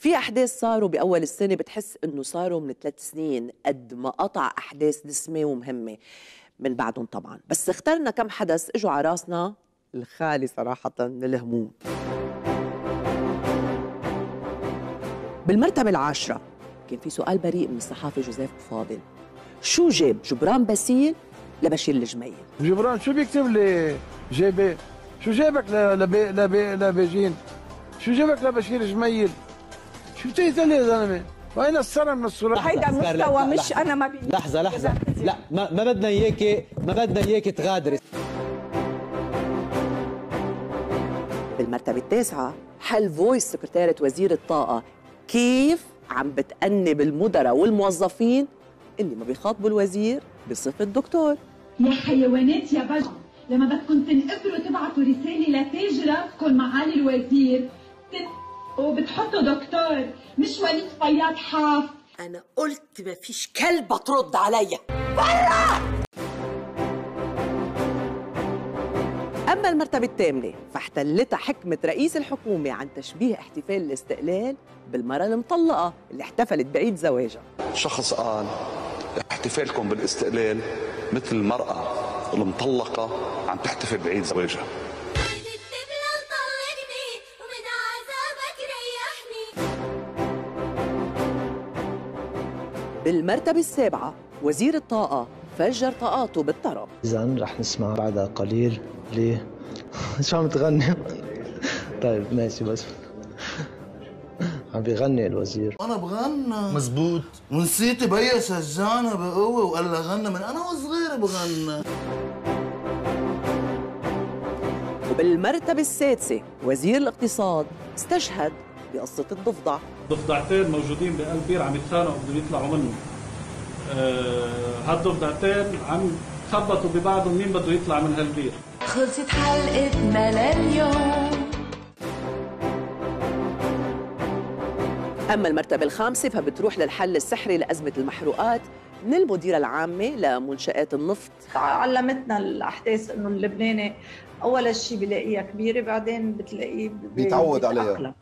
في أحداث صاروا بأول السنة بتحس إنه صاروا من 3 سنين، قد ما قطع أحداث دسمة ومهمة من بعدهم طبعا. بس اخترنا كم حدث اجوا على راسنا الخالي صراحة من الهموم. بالمرتبة العاشرة كان في سؤال بريء من الصحافي جوزيف فاضل: شو جاب جبران باسيل لبشير الجميل؟ جبران شو بيكتب لي جيبي؟ شو جابك لبيجين؟ شو جابك لبشير جميل؟ شو بتقتل يا زلمه؟ وين السنه من الصوره؟ هيدا مستوى مش انا ما لحظه لا ما بدنا اياكي تغادري. بالمرتبة التاسعة حل فويس سكرتيرة وزير الطاقة كيف عم بتأنب المدراء والموظفين اللي ما بيخاطبوا الوزير بصفة دكتور. يا حيوانات يا بشر، لما بدكم تنقبروا تبعتوا رسالة لتاج راسكم معالي الوزير وبتحطوا دكتور مش وليد فياض حاف. انا قلت ما فيش كلبة ترد عليا. برا! أما المرتبة الثامنة فاحتلتها حكمة رئيس الحكومة عن تشبيه احتفال الاستقلال بالمرأة المطلقة اللي احتفلت بعيد زواجها. شخص قال احتفالكم بالاستقلال مثل المرأة المطلقة عم تحتفل بعيد زواجها. بالمرتبة السابعة وزير الطاقة فجر طاقاته بالطرب. إذن رح نسمع بعدها قليل ليه؟ شو عم تغني؟ طيب ماشي بس عم بيغني الوزير. أنا بغنى مزبوط ونسيت بيا سجانة بقوة وقال لها غنى من أنا وصغيرة بغنى. وبالمرتبة السادسة وزير الاقتصاد استشهد بقصة الضفدع. ضفدعتين موجودين بقلب بير عم يتخانقوا بدهم يطلعوا منه. هالضفدعتين عم خبطوا ببعضهم مين بده يطلع من هالبير. خلصت حلقتنا لليوم. أما المرتبة الخامسة فبتروح للحل السحري لأزمة المحروقات من المديرة العامة لمنشآت النفط. علمتنا الأحداث إنه اللبناني أول شيء بلاقيها كبيرة بعدين بتلاقيه بيتعود عليها.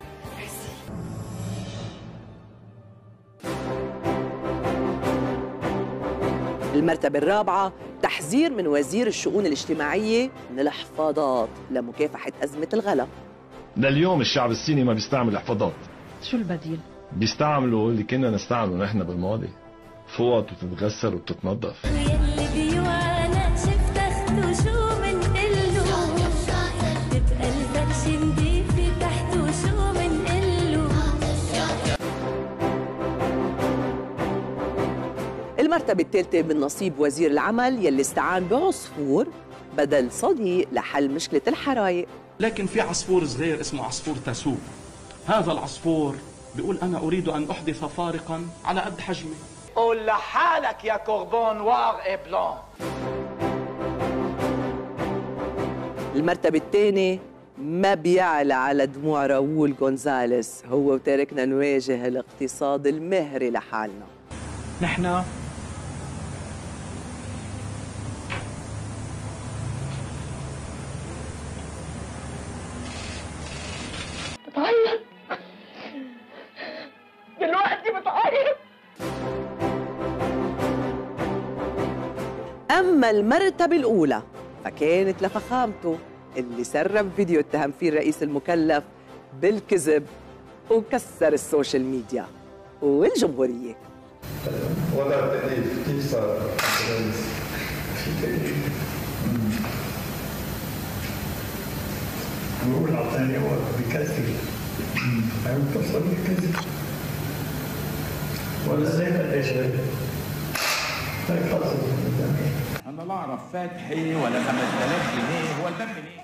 المرتبة الرابعة تحذير من وزير الشؤون الاجتماعية من الحفاضات لمكافحة أزمة الغلا. لليوم الشعب الصيني ما بيستعمل حفاضات. شو البديل؟ بيستعملوا اللي كنا نستعمله نحن بالماضي، فوط وتتغسل وتتنظف. المرتبة الثالثة من نصيب وزير العمل يلي استعان بعصفور بدل صديق لحل مشكلة الحرايق. لكن في عصفور صغير اسمه عصفور تاسوب. هذا العصفور بيقول أنا أريد أن أحدث فارقا على قد حجمي. قول لحالك يا كوربون نوار اي بلان. المرتبة الثانية ما بيعلى على دموع راؤول غونزاليس، هو وتاركنا نواجه الاقتصاد المهري لحالنا. نحن بتعيط دلوقتي بتعيط. أما المرتبة الأولى فكانت لفخامته اللي سرب فيديو اتهم فيه الرئيس المكلف بالكذب وكسر السوشيال ميديا والجمهورية. وضع التكليف كيف صار؟ في تكليف بقول أعطاني أول بكثر عم تصل بالكذب ولا زي ما إيش أنا لا أعرف فاتحي ولا 5000 جنيه هو الباب منين؟